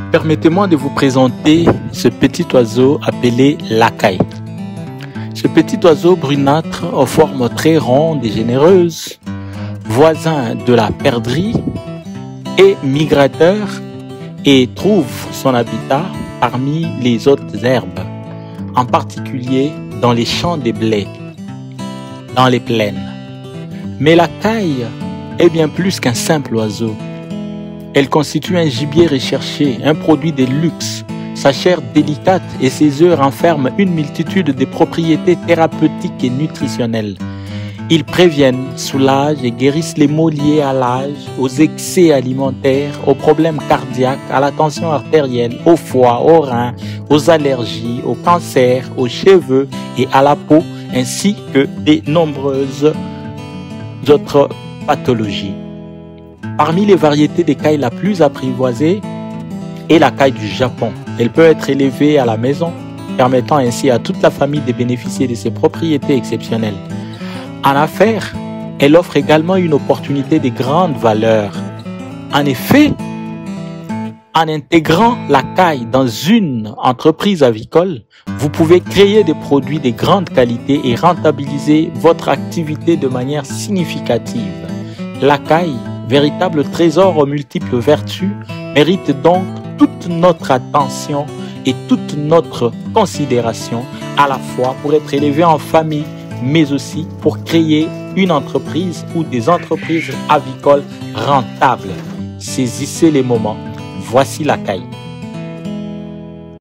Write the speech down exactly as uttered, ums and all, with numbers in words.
Permettez-moi de vous présenter ce petit oiseau appelé l'acaille. Ce petit oiseau brunâtre aux formes très rondes et généreuses, voisin de la perdrix, est migrateur et trouve son habitat parmi les autres herbes, en particulier dans les champs de blé, dans les plaines. Mais l'acaille est bien plus qu'un simple oiseau. Elle constitue un gibier recherché, un produit de luxe. Sa chair délicate et ses œufs renferment une multitude de propriétés thérapeutiques et nutritionnelles. Ils préviennent, soulagent et guérissent les maux liés à l'âge, aux excès alimentaires, aux problèmes cardiaques, à la tension artérielle, au foie, aux reins, aux allergies, au cancer, aux cheveux et à la peau, ainsi que de nombreuses autres pathologies. Parmi les variétés d'écailles la plus apprivoisée est l'acaille du Japon. Elle peut être élevée à la maison, permettant ainsi à toute la famille de bénéficier de ses propriétés exceptionnelles. En affaires, elle offre également une opportunité de grande valeur. En effet, en intégrant l'acaille dans une entreprise avicole, vous pouvez créer des produits de grande qualité et rentabiliser votre activité de manière significative. L'acaille, véritable trésor aux multiples vertus, mérite donc toute notre attention et toute notre considération, à la fois pour être élevé en famille, mais aussi pour créer une entreprise ou des entreprises avicoles rentables. Saisissez les moments. Voici l'acaille.